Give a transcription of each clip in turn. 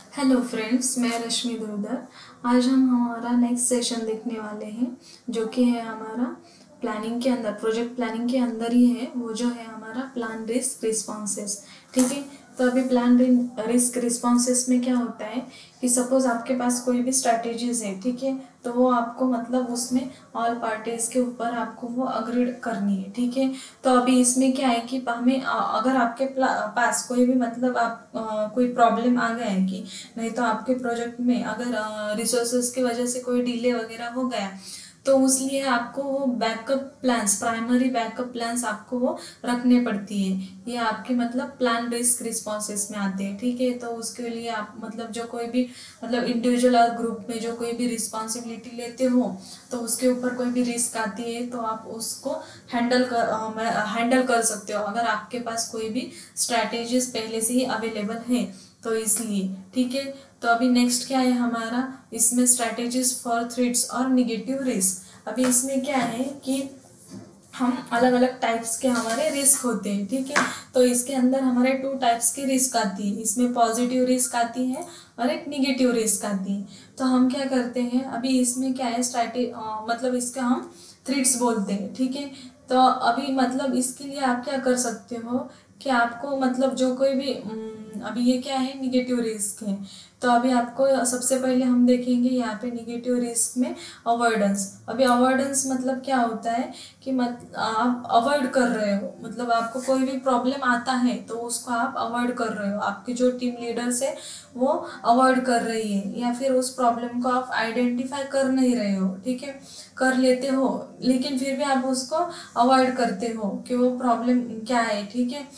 Hello friends, मैं रश्मि दुर्दर। आज हम हमारा नेक्स्ट सेशन देखने वाले हैं, जो कि है हमारा प्लानिंग के अंदर, प्रोजेक्ट प्लानिंग के अंदर ही है। वो जो है हमारा प्लान रिस्क रिस्पॉन्सेस। ठीक है, तो अभी प्लान रिस्क रिस्पॉन्सेस में क्या होता है कि सपोज आपके पास कोई भी स्ट्रैटेजीज है, ठीक है, तो वो आपको मतलब उसमें ऑल पार्टीज के ऊपर आपको वो अग्री करनी है। ठीक है, तो अभी इसमें क्या है कि हमें अगर आपके पास कोई भी मतलब आप कोई प्रॉब्लम आ गया है कि नहीं, तो आपके प्रोजेक्ट में अगर रिसोर्सेज की वजह से कोई डिले वगैरह हो गया, तो उसलिए आपको वो backup plans, primary backup plans आपको वो रखने पड़ती है। ये आपके मतलब प्लान रिस्क रिस्पॉन्सेस में आते हैं। ठीक है, तो उसके लिए आप मतलब जो कोई भी मतलब इंडिविजुअल और ग्रुप में जो कोई भी रिस्पॉन्सिबिलिटी लेते हो, तो उसके ऊपर कोई भी रिस्क आती है तो आप उसको हैंडल कर सकते हो, अगर आपके पास कोई भी स्ट्रैटेजीज पहले से ही अवेलेबल है तो इसलिए। ठीक है, तो अभी नेक्स्ट क्या है हमारा, इसमें स्ट्रैटेजीज फॉर थ्रेट्स और निगेटिव रिस्क। अभी इसमें क्या है कि हम अलग अलग टाइप्स के हमारे रिस्क होते हैं। ठीक है, तो इसके अंदर हमारे 2 टाइप्स की रिस्क आती है। इसमें पॉजिटिव रिस्क आती है और एक निगेटिव रिस्क आती है। तो हम क्या करते हैं, अभी इसमें क्या है मतलब इसका हम थ्रेट्स बोलते हैं। ठीक है, तो अभी मतलब इसके लिए आप क्या कर सकते हो कि आपको मतलब जो कोई भी अभी ये क्या है, निगेटिव रिस्क है। तो अभी आपको सबसे पहले हम देखेंगे यहाँ पे निगेटिव रिस्क में अवॉइडेंस। अभी अवॉइडेंस मतलब क्या होता है कि आप अवॉइड कर रहे हो, मतलब आपको कोई भी प्रॉब्लम आता है तो उसको आप अवॉइड कर रहे हो, आपकी जो टीम लीडर्स है वो अवॉइड कर रही है, या फिर उस प्रॉब्लम को आप आइडेंटिफाई कर नहीं रहे हो। ठीक है, कर लेते हो लेकिन फिर भी आप उसको अवॉइड करते हो कि वो प्रॉब्लम क्या है। ठीक है,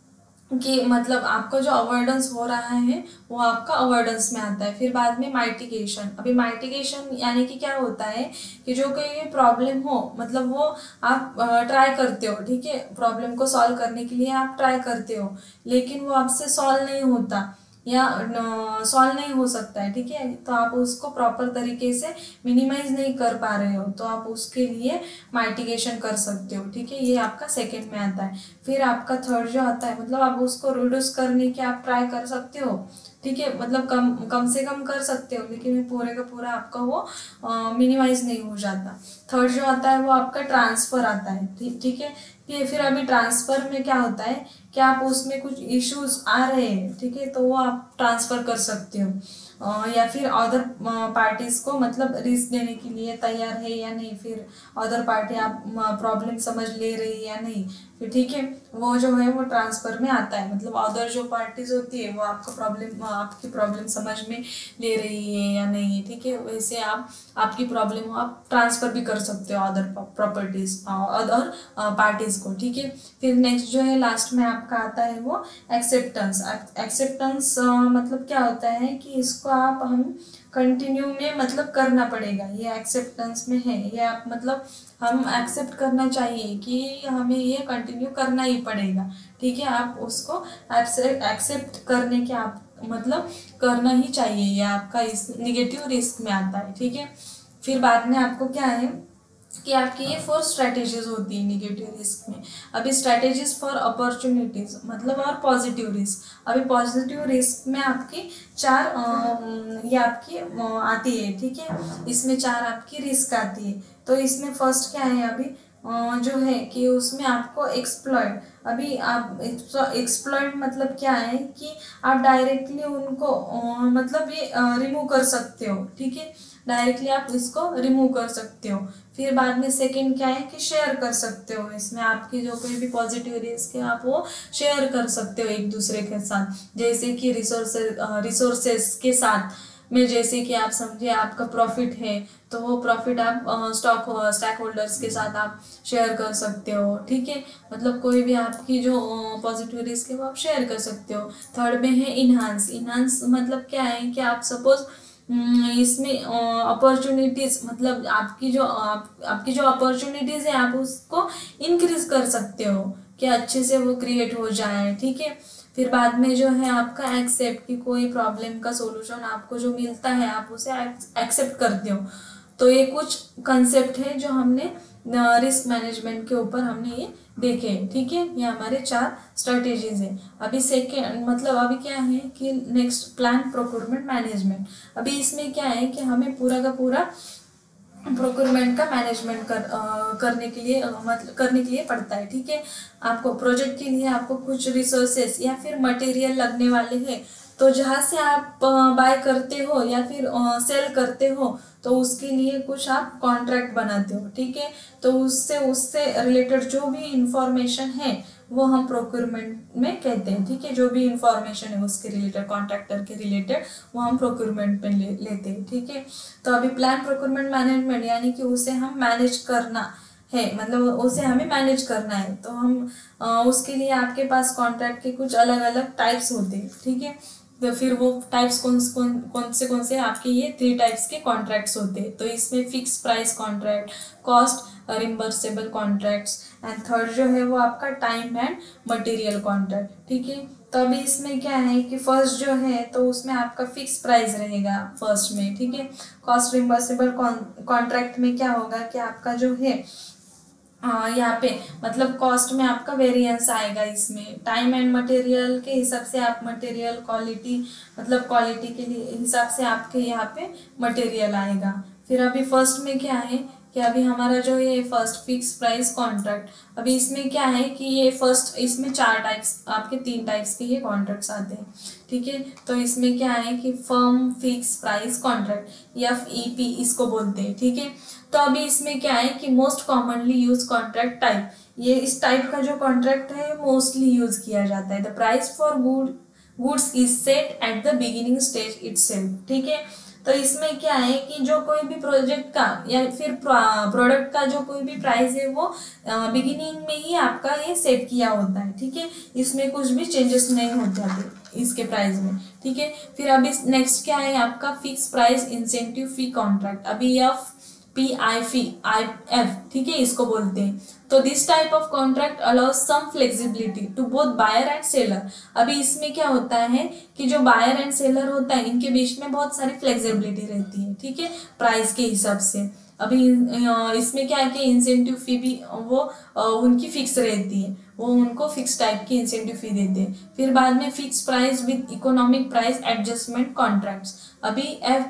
कि मतलब आपका जो अवॉइडेंस हो रहा है वो आपका अवॉइडेंस में आता है। फिर बाद में माइटिगेशन। अभी माइटिगेशन यानी कि क्या होता है कि जो कोई प्रॉब्लम हो मतलब वो आप ट्राई करते हो। ठीक है, प्रॉब्लम को सॉल्व करने के लिए आप ट्राई करते हो, लेकिन वो आपसे सॉल्व नहीं होता या सॉल्व नहीं हो सकता है। ठीक है, तो आप उसको प्रॉपर तरीके से मिनिमाइज नहीं कर पा रहे हो, तो आप उसके लिए माइटिगेशन कर सकते हो। ठीक है, ये आपका सेकंड में आता है। फिर आपका थर्ड जो आता है मतलब आप उसको रिड्यूस करने की आप ट्राई कर सकते हो। ठीक है, मतलब कम कम से कम कर सकते हो, लेकिन पूरे का पूरा आपका वो मिनिमाइज नहीं हो जाता। थर्ड जो आता है वो आपका ट्रांसफर आता है। ठीक है, फिर अभी ट्रांसफर में क्या होता है कि आप उसमें कुछ इश्यूज आ रहे हैं, ठीक है, तो वो आप ट्रांसफर कर सकते हो। या फिर अदर पार्टीज को मतलब रिस्क देने के लिए तैयार है या नहीं, फिर अदर पार्टी आप प्रॉब्लम समझ ले रही है या नहीं, फिर ठीक है, वो जो है वो ट्रांसफर में आता है। मतलब अदर जो पार्टीज होती है वो आपकी प्रॉब्लम समझ में ले रही है या नहीं। ठीक है, वैसे आप आपकी प्रॉब्लम आप ट्रांसफर भी कर सकते हो अदर प्रॉपर्टीज, अदर पार्टीज को। ठीक है, फिर नेक्स्ट जो है लास्ट में आपका आता है वो एक्सेप्टेंस। एक्सेप्टेंस मतलब क्या होता है कि इसको आप हम कंटिन्यू में मतलब करना पड़ेगा, ये एक्सेप्टेंस में है। ये आप मतलब हम एक्सेप्ट करना चाहिए कि हमें ये कंटिन्यू करना ही पड़ेगा। ठीक है, आप उसको एक्सेप्ट करने के आप मतलब करना ही चाहिए, ये आपका इस निगेटिव रिस्क में आता है। ठीक है, फिर बाद में आपको क्या है कि आपकी ये 4 स्ट्रैटेजीज होती है निगेटिव रिस्क में। अभी स्ट्रैटेजीज फॉर अपॉर्चुनिटीज मतलब और पॉजिटिव रिस्क। अभी पॉजिटिव रिस्क में आपकी 4 ये आपकी आती है। ठीक है, इसमें 4 आपकी रिस्क आती है। तो इसमें फर्स्ट क्या है अभी जो है कि उसमें आपको एक्सप्लॉइट। अभी आप एक्सप्लॉइट मतलब क्या है कि आप डायरेक्टली उनको मतलब ये रिमूव कर सकते हो। ठीक है, डायरेक्टली आप इसको रिमूव कर सकते हो। फिर बाद में सेकंड क्या है कि शेयर कर सकते हो, इसमें आपकी जो कोई भी पॉजिटिव रिस्क है आप वो शेयर कर सकते हो एक दूसरे के साथ, जैसे कि रिसोर्सेस के साथ में। जैसे कि आप समझिए आपका प्रॉफिट है तो वो प्रॉफिट आप स्टॉक होल्डर्स के साथ आप शेयर कर सकते हो। ठीक है, मतलब कोई भी आपकी जो पॉजिटिव रिस्क है वो आप शेयर कर सकते हो। थर्ड में है इनहांस। इनहांस मतलब क्या है कि आप सपोज इसमें अपॉर्चुनिटीज मतलब आपकी जो अपॉर्चुनिटीज है आप उसको इंक्रीज कर सकते हो कि अच्छे से वो क्रिएट हो जाए। ठीक है, फिर बाद में जो है आपका एक्सेप्ट, कि कोई प्रॉब्लम का सोल्यूशन आपको जो मिलता है आप उसे एक्सेप्ट करते हो। तो ये कुछ कंसेप्ट है जो हमने रिस्क मैनेजमेंट के ऊपर हमने ये देखे, ठीक है। ये हमारे 4 स्ट्रेटेजीज है। अभी सेकेंड मतलब अभी क्या है कि नेक्स्ट प्लान प्रोक्योरमेंट मैनेजमेंट। अभी इसमें क्या है कि हमें पूरा का पूरा प्रोक्योरमेंट का मैनेजमेंट करने के लिए मतलब करने के लिए पड़ता है, ठीक है। आपको प्रोजेक्ट के लिए आपको कुछ रिसोर्सेस या फिर मटेरियल लगने वाले हैं, तो जहाँ से आप बाय करते हो या फिर सेल करते हो, तो उसके लिए कुछ आप कॉन्ट्रैक्ट बनाते हो, ठीक है। तो उससे उससे रिलेटेड जो भी इंफॉर्मेशन है वो हम प्रोक्योरमेंट में कहते हैं, ठीक है। जो भी इंफॉर्मेशन है उसके रिलेटेड, कॉन्ट्रैक्टर के रिलेटेड, वो हम प्रोक्योरमेंट में लेते हैं, ठीक है। तो अभी प्लान प्रोक्योरमेंट मैनेजमेंट यानी कि उसे हम मैनेज करना है, मतलब उसे हमें मैनेज करना है। तो हम उसके लिए आपके पास कॉन्ट्रैक्ट के कुछ अलग अलग टाइप्स होते हैं, ठीक है। तो फिर वो टाइप्स कौन से आपके ये 3 टाइप्स के कॉन्ट्रैक्ट्स होते हैं। तो इसमें fix price contract, cost reimbursable contracts, and third जो है वो आपका टाइम एंड मटेरियल कॉन्ट्रैक्ट, ठीक है। तो अभी इसमें क्या है कि फर्स्ट जो है तो उसमें आपका फिक्स प्राइस रहेगा फर्स्ट में, ठीक है। कॉस्ट रिम्बर्सेबल कॉन्ट्रैक्ट में क्या होगा कि आपका जो है यहाँ पे मतलब कॉस्ट में आपका वेरिएंस आएगा। इसमें टाइम एंड मटेरियल के हिसाब से आप मटेरियल क्वालिटी मतलब क्वालिटी के लिए हिसाब से आपके यहाँ पे मटेरियल आएगा। फिर अभी फर्स्ट में क्या है कि अभी हमारा जो ये फर्स्ट फिक्स प्राइस कॉन्ट्रैक्ट, अभी इसमें क्या है कि ये फर्स्ट इसमें 4 टाइप्स आपके 3 टाइप्स के ये कॉन्ट्रैक्ट्स आते हैं, ठीक है। तो इसमें क्या है कि firm fix price contract FEP इसको बोलते हैं, ठीक है। तो अभी इसमें क्या है कि most commonly use contract type, ये इस टाइप का जो कॉन्ट्रैक्ट है मोस्टली यूज किया जाता है। The price for goods is set at the beginning stage itself, ठीक है। तो इसमें क्या है कि जो कोई भी प्रोजेक्ट का या फिर प्रोडक्ट का जो कोई भी प्राइस है वो बिगिनिंग में ही आपका ये सेट किया होता है, ठीक है। इसमें कुछ भी चेंजेस नहीं होते अभी इसके प्राइस में, ठीक है। फिर अभी नेक्स्ट क्या है आपका fix price incentive fee contract, अभी PIF, ठीक है, इसको बोलते हैं। तो this type of contract allows some flexibility to both buyer and seller. अभी इसमें क्या होता है कि जो बायर एंड सेलर होता है इनके बीच में बहुत सारी फ्लेक्सिबिलिटी रहती है, ठीक है, प्राइस के हिसाब से। अभी इसमें क्या है कि इंसेंटिव फी भी वो उनकी फिक्स रहती है, वो उनको फिक्स टाइप की इंसेंटिव फी देते हैं। फिर बाद में fix price with economic price adjustment contracts, अभी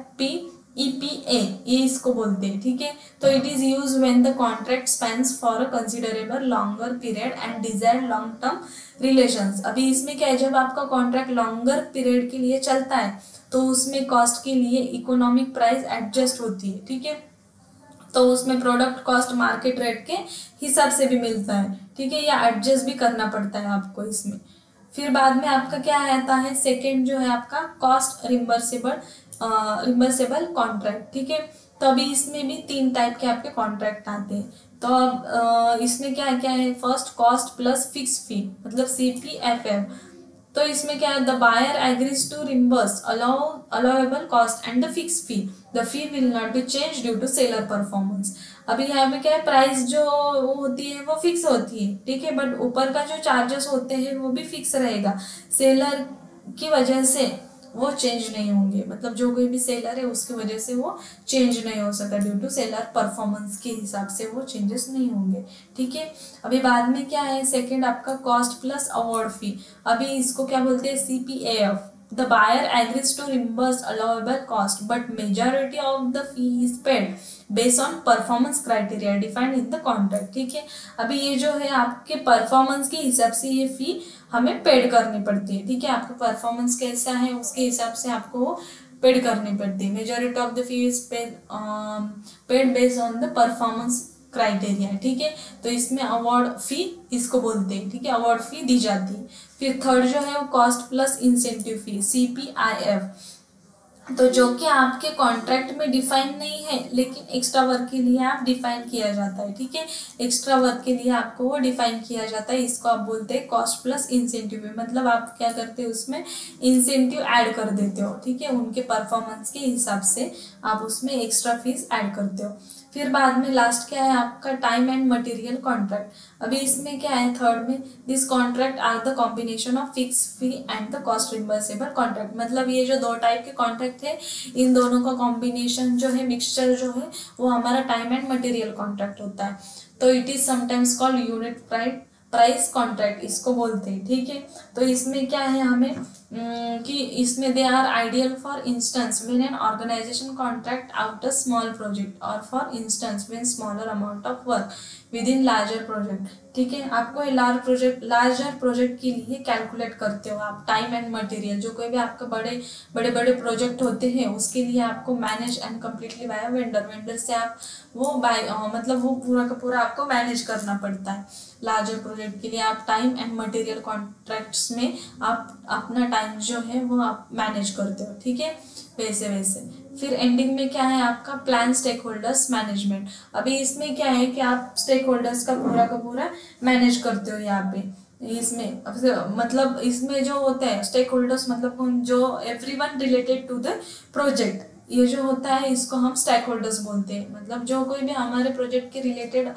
FPEPA ये इसको बोलते हैं, ठीक है। तो it is use when the contract spans for a considerable longer period and desired long term relations. अभी इसमें क्या है, जब आपका कॉन्ट्रैक्ट लॉन्गर पीरियड के लिए चलता है तो उसमें कॉस्ट के लिए इकोनॉमिक प्राइस एडजस्ट होती है, ठीक है। तो उसमें प्रोडक्ट कॉस्ट मार्केट रेट के हिसाब से भी मिलता है, ठीक है, या एडजस्ट भी करना पड़ता है आपको इसमें। फिर बाद में आपका क्या आता है, सेकेंड जो है आपका कॉस्ट रिम्बर्सेबल कॉन्ट्रैक्ट, ठीक है। तो अभी इसमें भी 3 टाइप के आपके कॉन्ट्रैक्ट आते हैं। तो अब इसमें क्या क्या है, first cost plus fix fee मतलब CPFF। तो इसमें क्या है, the buyer agrees to reimburse allowable cost and the fix fee, the fee will not be change due to seller performance. अभी यहाँ पे क्या है, प्राइस जो वो होती है वो फिक्स होती है, ठीक है, बट ऊपर का जो चार्जेस होते हैं वो भी फिक्स रहेगा। सेलर की वजह से वो चेंज नहीं होंगे, मतलब जो कोई भी सेलर है उसकी वजह से वो चेंज नहीं हो सकता, ड्यू टू सेलर परफॉर्मेंस के हिसाब से वो चेंजेस नहीं होंगे, ठीक है। अभी बाद में क्या है, सेकंड आपका कॉस्ट प्लस अवार्ड फी, अभी इसको क्या बोलते हैं, CPAF। The buyer agrees to reimburse allowable cost but majority of the fee is paid based on performance criteria defined in the contract, ठीक है। अभी ये जो है आपके परफॉर्मेंस के हिसाब से ये फी हमें पेड करनी पड़ती है, ठीक है। आपका परफॉर्मेंस कैसा है उसके हिसाब से आपको वो पेड करनी पड़ती है। Majority of the fee is paid based on the performance criteria, ठीक है। तो इसमें अवार्ड फी इसको बोलते हैं, ठीक है, अवार्ड फी दी जाती है। फिर थर्ड जो है वो cost plus incentive fee CPIF, तो जो कि आपके कॉन्ट्रैक्ट में डिफाइन नहीं है लेकिन एक्स्ट्रा वर्क के लिए आप डिफाइन किया जाता है, ठीक है। एक्स्ट्रा वर्क के लिए आपको वो डिफाइन किया जाता है, इसको आप बोलते हैं कॉस्ट प्लस इंसेंटिव। मतलब आप क्या करते हो, उसमें इंसेंटिव ऐड कर देते हो, ठीक है, उनके परफॉर्मेंस के हिसाब से आप उसमें एक्स्ट्रा फीस ऐड करते हो। फिर बाद में लास्ट क्या है आपका टाइम एंड मटेरियल कॉन्ट्रैक्ट। अभी इसमें क्या है थर्ड में, this contract are the combination of fix fee and the cost reimbursable contract. मतलब ये जो दो टाइप के कॉन्ट्रैक्ट है, इन दोनों का कॉम्बिनेशन जो है, मिक्सचर जो है, वो हमारा टाइम एंड मटेरियल कॉन्ट्रैक्ट होता है। तो it is sometimes called unit price contract इसको बोलते हैं, ठीक है। तो इसमें क्या है हमें कि इसमें they are ideal for instance when an organisation contract out a small project और for instance when smaller amount of work within larger project, ठीक है। आपको लार्जर प्रोजेक्ट के लिए कैलकुलेट करते हो आप टाइम एंड मटेरियल। जो कोई भी आपके बड़े प्रोजेक्ट होते हैं उसके लिए आपको manage and completely by vendor से आप वो मतलब वो पूरा का पूरा आपको मैनेज करना पड़ता है। लार्जर प्रोजेक्ट के लिए आप टाइम एंड मटेरियल कॉन्ट्रैक्ट्स में आप अपना टाइम जो है वो आप मैनेज करते हो, ठीक है, वैसे। फिर एंडिंग में क्या है आपका प्लान स्टेक होल्डर्स मैनेजमेंट। अभी इसमें क्या है कि आप स्टेक होल्डर्स का पूरा मैनेज करते हो यहाँ पे। इसमें मतलब इसमें जो होता है स्टेक होल्डर्स मतलब जो everyone related to the project, ये जो होता है इसको हम स्टेक होल्डर्स बोलते हैं। मतलब जो कोई भी हमारे प्रोजेक्ट के रिलेटेड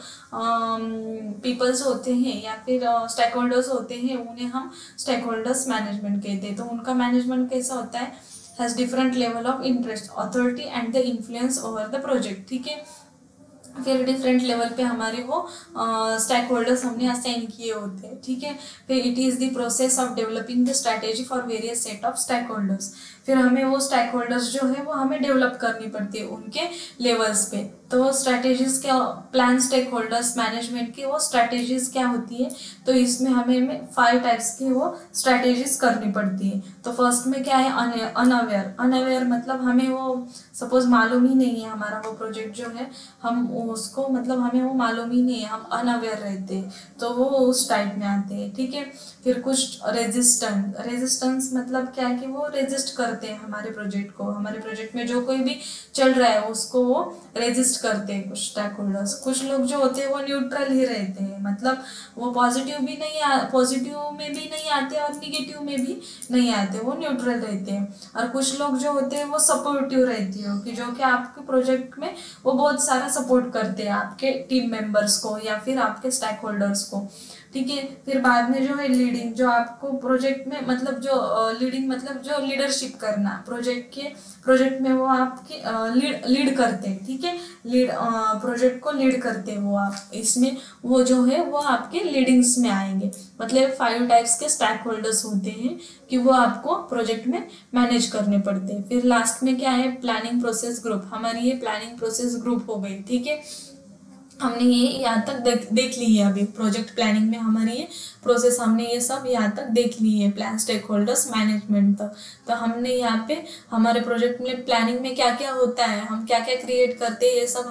पीपल्स होते हैं या फिर स्टेक होल्डर्स होते हैं, उन्हें हम स्टेक होल्डर्स मैनेजमेंट कहते हैं। तो उनका मैनेजमेंट कैसा होता है, has different level of interest, authority and the influence over the project, ठीक है। फिर डिफरेंट लेवल पे हमारे वो स्टेक होल्डर्स हमने असाइन किए होते हैं, ठीक है। फिर it is the process of developing the strategy for various set of stakeholders. फिर हमें वो स्टेक होल्डर्स जो है वो हमें डेवलप करनी पड़ती है उनके लेवल्स पे। तो स्ट्रैटेजीज क्या, प्लान स्टेक होल्डर्स मैनेजमेंट की वो स्ट्रैटेजीज क्या होती है, तो इसमें हमें 5 टाइप्स की वो स्ट्रैटेजीज करनी पड़ती है। तो फर्स्ट में क्या है अनअवेयर मतलब हमें वो सपोज मालूम ही नहीं है हमारा वो प्रोजेक्ट जो है, हम उसको मतलब हमें वो मालूम ही नहीं है, हम अनअवेयर रहते हैं, तो वो उस टाइप में आते हैं, ठीक है। फिर कुछ रेजिस्टेंस मतलब क्या है कि वो रेजिस्ट करते हैं हमारे प्रोजेक्ट को, हमारे प्रोजेक्ट में जो कोई भी चल रहा है उसको वो रेजिस्ट करते हैं कुछ स्टेक होल्डर्स। कुछ लोग जो होते हैं वो न्यूट्रल ही रहते हैं, मतलब वो पॉजिटिव में भी नहीं आते और निगेटिव में भी नहीं आते, वो न्यूट्रल रहते हैं। और कुछ लोग जो होते हैं वो सपोर्टिव रहती हो कि जो कि आपके प्रोजेक्ट में वो बहुत सारा सपोर्ट करते हैं आपके टीम मेंबर्स को या फिर आपके स्टेक होल्डर्स को, ठीक है। फिर बाद में जो है लीडिंग, जो आपको प्रोजेक्ट में मतलब जो लीडिंग मतलब जो लीडरशिप करना प्रोजेक्ट में वो आपकी लीड करते हैं, ठीक है। प्रोजेक्ट को लीड करते हैं वो आप, इसमें वो जो है वो आपके लीडिंग्स में आएंगे। मतलब 5 टाइप्स के स्टेक होल्डर्स होते हैं कि वो आपको प्रोजेक्ट में मैनेज करने पड़ते हैं। फिर लास्ट में क्या है प्लानिंग प्रोसेस ग्रुप। हमारी ये प्लानिंग प्रोसेस ग्रुप हो गई, ठीक है। हमने ये यहाँ तक देख ली है। अभी प्रोजेक्ट प्लानिंग में हमारी ये प्रोसेस हमने ये सब यहाँ तक देख ली है, प्लान स्टेक होल्डर्स मैनेजमेंट तक। तो हमने यहाँ पे हमारे प्रोजेक्ट में प्लानिंग में क्या क्या होता है, हम क्या क्या क्रिएट करते हैं, ये सब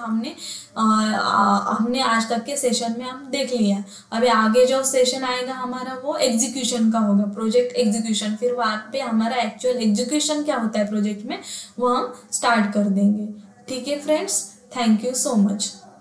हमने आज तक के सेशन में हम देख लिया। अभी आगे जो सेशन आएगा हमारा वो एग्जीक्यूशन का होगा, प्रोजेक्ट एग्जीक्यूशन। फिर वहाँ पे हमारा एक्चुअल एग्जीक्यूशन क्या होता है प्रोजेक्ट में वो हम स्टार्ट कर देंगे, ठीक है friends. Thank you so much.